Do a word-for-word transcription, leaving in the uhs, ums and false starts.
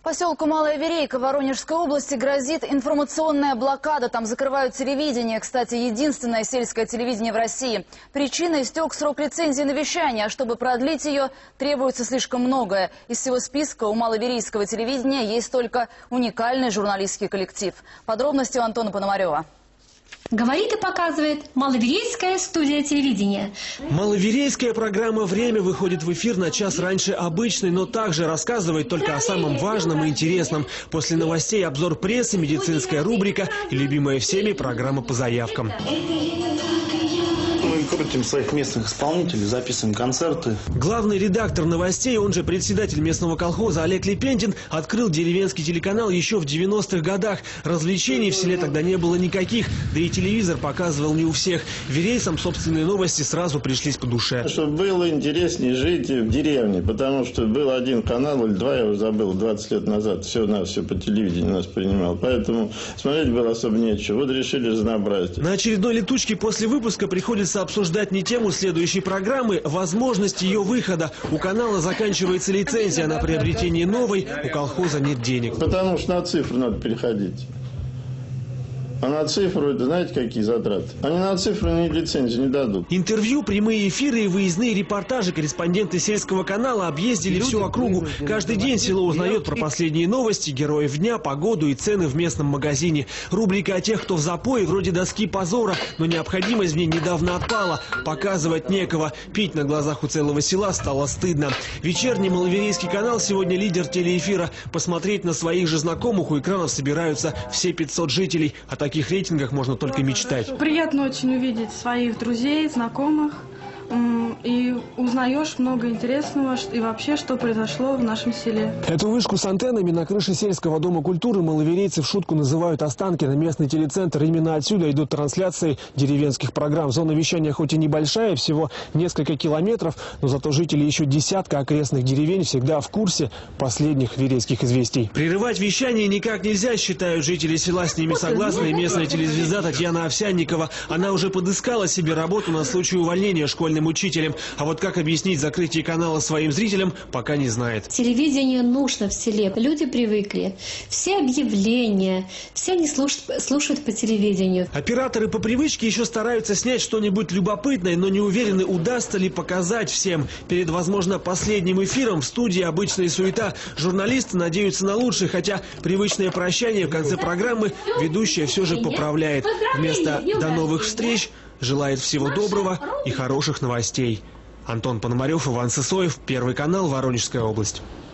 Поселку Малая Верейка Воронежской области грозит информационная блокада. Там закрывают телевидение. Кстати, единственное сельское телевидение в России. Причина – истек срок лицензии на вещание. А чтобы продлить ее, требуется слишком многое. Из всего списка у маловерейского телевидения есть только уникальный журналистский коллектив. Подробности у Антона Пономарева. Говорит и показывает Маловерейская студия телевидения. Маловерейская программа «Время» выходит в эфир на час раньше обычной, но также рассказывает только о самом важном и интересном. После новостей обзор прессы, медицинская рубрика и любимая всеми программа по заявкам. Мы крутим своих местных исполнителей, записываем концерты. Главный редактор новостей, он же председатель местного колхоза Олег Лепентин, открыл деревенский телеканал еще в девяностых годах. Развлечений в селе тогда не было никаких, да и телевизор показывал не у всех. Верейцам собственные новости сразу пришлись по душе. Чтобы было интереснее жить в деревне, потому что был один канал или два, я уже забыл, двадцать лет назад, все у нас все по телевидению нас принимал. Поэтому смотреть было особо нечего. Вот решили разнообразить. На очередной летучке после выпуска приходится обсуждать не тему следующей программы, возможность ее выхода. У канала заканчивается лицензия на приобретение новой, у колхоза нет денег. Потому что на цифру надо переходить. А на цифру, это знаете, какие затраты? Они на цифру ни лицензию не дадут. Интервью, прямые эфиры и выездные репортажи корреспонденты сельского канала объездили всю округу. Каждый день село узнает про последние новости, героев дня, погоду и цены в местном магазине. Рубрика о тех, кто в запое, вроде доски позора, но необходимость в ней недавно отпала. Показывать некого. Пить на глазах у целого села стало стыдно. Вечерний Маловерейский канал сегодня лидер телеэфира. Посмотреть на своих же знакомых у экранов собираются все пятьсот жителей. О таких рейтингах можно только мечтать. Приятно очень увидеть своих друзей, знакомых. И узнаешь много интересного и вообще, что произошло в нашем селе. Эту вышку с антеннами на крыше сельского дома культуры маловерейцы в шутку называют Останкино, местный телецентр. Именно отсюда идут трансляции деревенских программ. Зона вещания хоть и небольшая, всего несколько километров, но зато жители еще десятка окрестных деревень всегда в курсе последних верейских известий. Прерывать вещание никак нельзя, считают жители села. С ними согласна и местная телезвезда Татьяна Овсянникова. Она уже подыскала себе работу на случай увольнения школьным учителем. А вот как объяснить закрытие канала своим зрителям, пока не знает. Телевидение нужно в селе. Люди привыкли. Все объявления, все они слушают, слушают по телевидению. Операторы по привычке еще стараются снять что-нибудь любопытное, но не уверены, удастся ли показать всем. Перед, возможно, последним эфиром в студии обычная суета. Журналисты надеются на лучшее, хотя привычное прощание в конце программы ведущая все же поправляет. Вместо «до новых встреч» желает всего доброго и хороших новостей. Антон Пономарев, Иван Сысоев, Первый канал, Воронежская область.